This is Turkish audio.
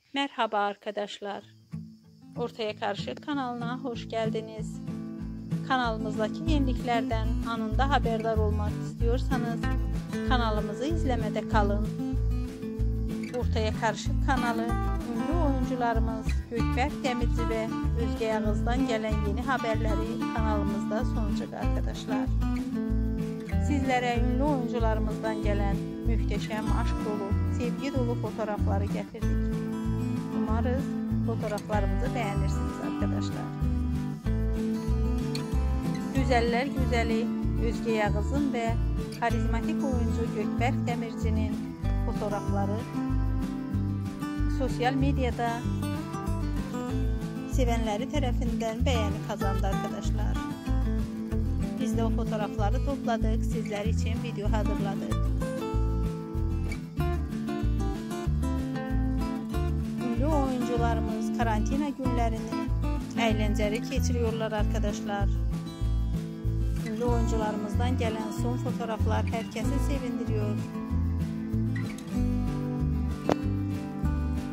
Merhaba arkadaşlar. Ortaya Karışık kanalına hoş geldiniz. Kanalımızdaki yeniliklerden anında haberdar olmak istiyorsanız kanalımızı izlemede kalın. Ortaya Karışık kanalı ünlü oyuncularımız Gökberk Demirci ve Özge Yağız'dan gelen yeni haberleri kanalımızda sunacak arkadaşlar. Sizlere ünlü oyuncularımızdan gelen muhteşem aşk dolu, sevgi dolu fotoğrafları getirdik. Umarız fotoğraflarımızı beğenirsiniz arkadaşlar. Güzeller güzeli Özge Yağız'ın ve karizmatik oyuncu Gökberk Demirci'nin fotoğrafları sosyal medyada sevenleri tarafından beğeni kazandı arkadaşlar. Biz de o fotoğrafları topladık, sizler için video hazırladık. Ünlü oyuncularımız karantina günlerini eğlenceli geçiriyorlar arkadaşlar. Ünlü oyuncularımızdan gelen son fotoğraflar herkesi sevindiriyor.